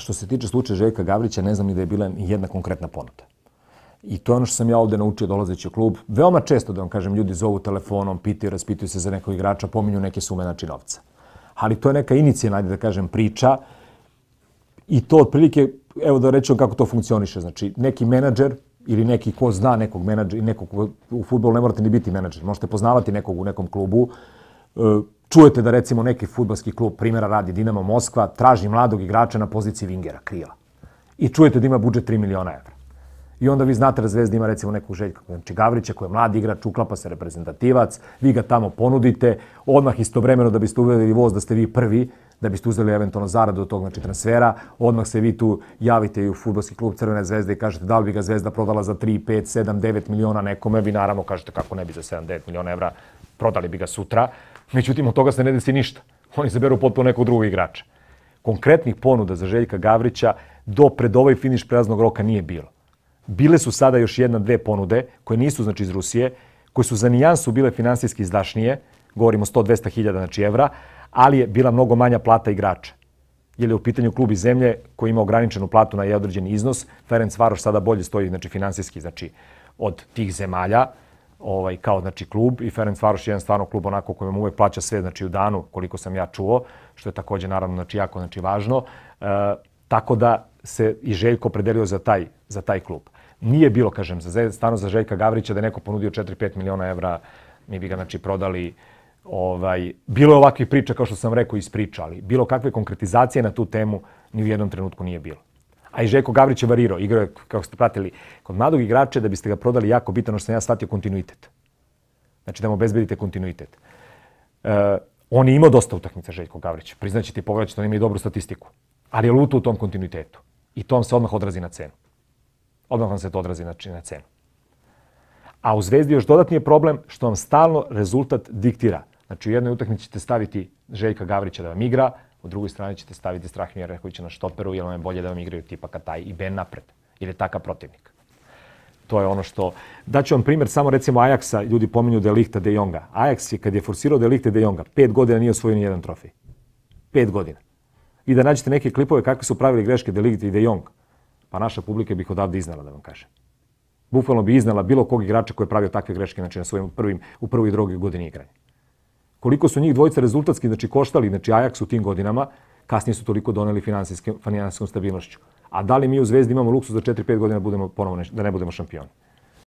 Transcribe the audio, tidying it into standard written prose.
što se tiče slučaja Željka Gavrića, ne znam ni da je bila ni jedna konkretna ponuda. I to je ono što sam ja ovde naučio dolazeći u klub. Veoma često, da vam kažem, ljudi zovu telefonom, pitaju, raspituju se za nekog igrača, pominju neke sume, znači novca. Ali to je neka inicijalna, da kažem, priča i to otprilike, evo da rečem kako to funkcioniše. Znači, neki menadžer ili neki ko zna nekog menadžera i nekog u fudbalu ne morate ni biti menadžer. Možete poznavati nekog u nekom klubu. Čujete da recimo neki fudbalski klub, primjera radi Dinamo Moskva, traži mladog igrača na poziciji vingera, krila. I čujete da ima budžet 3 miliona evra. I onda vi znate da Zvezda ima recimo nekog Željka Gavrića koji je mladi igrač, uklapa se reprezentativac, vi ga tamo ponudite, odmah istovremeno da biste uveli voz da ste vi prvi, da biste uzeli eventualno zaradu od tog transfera, odmah se vi tu javite i u fudbalski klub Crvene Zvezde i kažete da li bi ga Zvezda prodala za 3, 5, 7, 9 miliona nekome, vi naravno kažete kako ne bi za 7, 9 miliona evra, prodali bi ga sutra. Međutim, od toga se ne desi ništa. Oni izaberu potpuno nekog drugog igrača. Konkretnih ponuda za Željka Gavrića do pred ovaj finiš prelaznog roka nije bilo. Bile su sada još jedna, dve ponude, koje nisu znači iz Rusije, koje su za nijansu bile finansijski izdašnije, govorimo 100-200 hiljada znači evra, ali je bila mnogo manja plata igrača. Jer je u pitanju klub iz zemlje koji ima ograničenu platu na određeni iznos. Ferencvaroš sada bolje stoji znači finansijski znači od tih zemalja, kao znači klub, i Ferencvaroš je jedan stvarno klub onako kojem uvek plaća sve znači u danu, koliko sam ja čuo, što je takođe naravno znači jako znači važno. Tako da se i Željko opredelio za taj klub. Nije bilo, kažem, stvarno za Željka Gavrića da je neko ponudio 4-5 miliona evra, mi bi ga znači prodali. Bilo je ovakvih priča, kao što sam rekao, ispričali. Bilo kakve konkretizacije na tu temu ni u jednom trenutku nije bilo. A i Željko Gavrić je varirao. Igrao je, kako ste pratili, kod mladog igrača da biste ga prodali jako bitno, što sam ja shvatio, kontinuitet. Znači da mu obezbedite kontinuitet. On je imao dosta utakmica, Željko Gavrić. Priznaćete i pogledat ćete, on ima i dobru statistiku. Ali je lutao u tom kontinuitetu. I to vam se odmah odrazi na cenu. Odmah vam se to odrazi na cenu. A u Zvezdi još dodatni je problem što vam stalno rezultat diktira. Znači u jednoj utakmici ćete staviti Željka Gavrića da vam igra, u drugoj strani ćete staviti Strahimira Rehovića na štoperu, jer vam je bolje da vam igraju tipa Kataj i Ben napred. Jer je takav protivnik. To je ono što... Daću vam primjer samo recimo Ajaksa, ljudi pominju De Ligta, De Jonga. Ajaks je kad je forsirao De Ligta i De Jonga, 5 godina nije osvojio ni jedan trofej. 5 godina. I da nađete neke klipove kakve su pravili greške De Ligt i De Jong, pa naša publika bi ih odavde iznala, da vam kažem. Bukvalno bi iznala bilo kog igrača koji je pravio takve greške, znači na svojim u prvoj i drugoj godini igranja. Koliko su njih dvojica rezultatski znači koštali, znači Ajax u tim godinama, kasnije su toliko doneli finansijskom stabilnošću. A da li mi u Zvezdi imamo luksus za 4-5 godina da ne budemo šampioni?